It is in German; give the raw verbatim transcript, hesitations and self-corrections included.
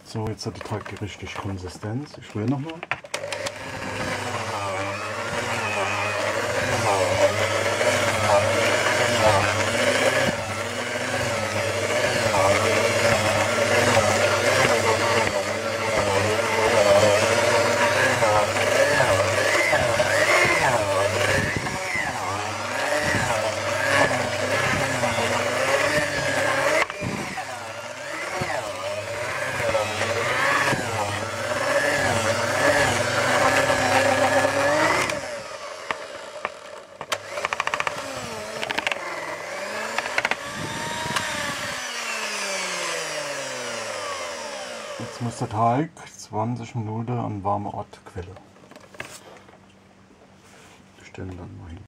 So, jetzt hat der Teig richtig Konsistenz. Ich rühre nochmal. Jetzt muss der Teig zwanzig Minuten an warmer Ort quellen. Stellen dann mal hin.